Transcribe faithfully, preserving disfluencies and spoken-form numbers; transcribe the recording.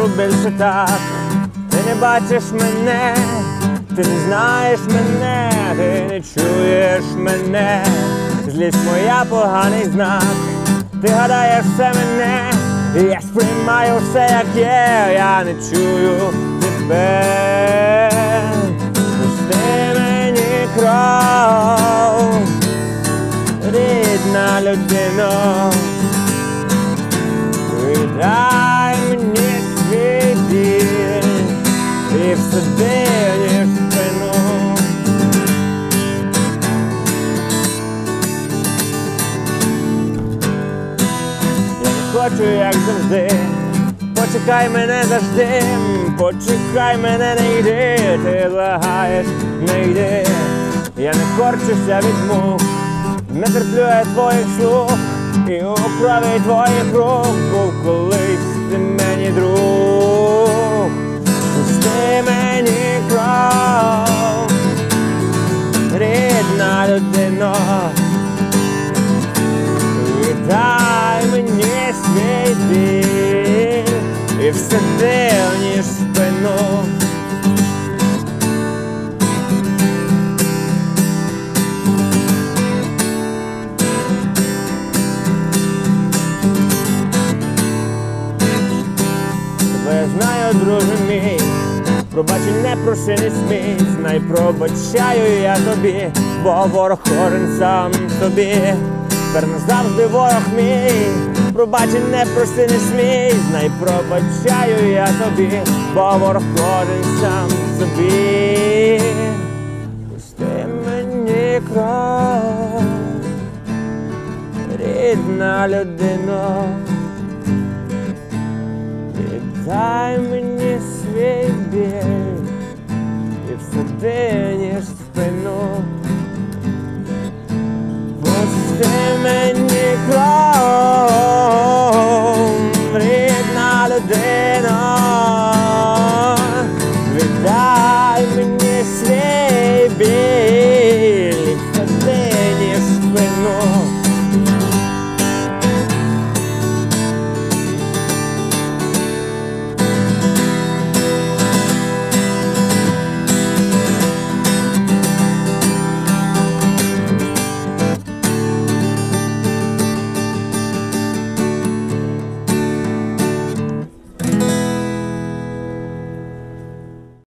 можу більше так. Ти не бачиш мене, ти не знаєш мене, ти не чуєш мене. Злість моя поганий знак. Ти гадаєш все мене, і я сприймаю все як є. Я не чую тебе. Пусти мені кров, рідна людино. Віддай мені свій біль і всади в спину. Я не хочу, як завжди, почекай мене завжди, почекай мене, не йди, ти лагаєш, не йди. Я не корчуся від мук, не терплю я твоїх слуг і у крові твоїх рук був колись ти мені друг. Пусти мені кров, рідна людино. Віддай мені свій біль і всади в ніж спину. Тебе знаю, друже мій, пробачень не проси, не смій, знай пробачаю я тобі, бо ворог кожен сам тобі. Тепер назавжди ворог мій, пробачень не проси, не смій, знай пробачаю я тобі, бо ворог кожен сам собі. Пусти мені кров, рідна людино. Дай мені свій біль і всади